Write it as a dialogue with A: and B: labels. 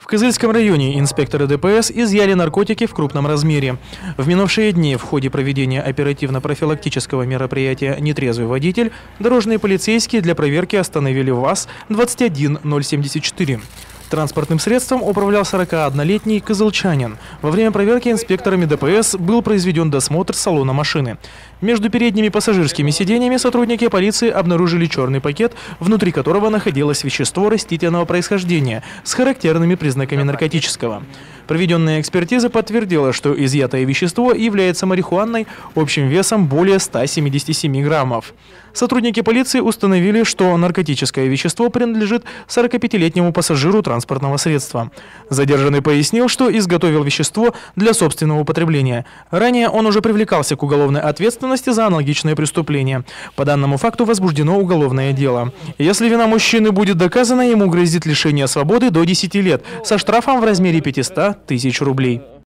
A: В Кызыльском районе инспекторы ДПС изъяли наркотики в крупном размере. В минувшие дни в ходе проведения оперативно-профилактического мероприятия «Нетрезвый водитель» дорожные полицейские для проверки остановили ВАЗ-21074. Транспортным средством управлял 41-летний кызылчанин. Во время проверки инспекторами ДПС был произведен досмотр салона машины. Между передними пассажирскими сиденьями сотрудники полиции обнаружили черный пакет, внутри которого находилось вещество растительного происхождения с характерными признаками наркотического. Проведенная экспертиза подтвердила, что изъятое вещество является марихуаной общим весом более 177 граммов. Сотрудники полиции установили, что наркотическое вещество принадлежит 45-летнему пассажиру транспортного средства. Задержанный пояснил, что изготовил вещество для собственного употребления. Ранее он уже привлекался к уголовной ответственности за аналогичное преступление. По данному факту возбуждено уголовное дело. Если вина мужчины будет доказана, ему грозит лишение свободы до 10 лет со штрафом в размере 500 тысяч рублей.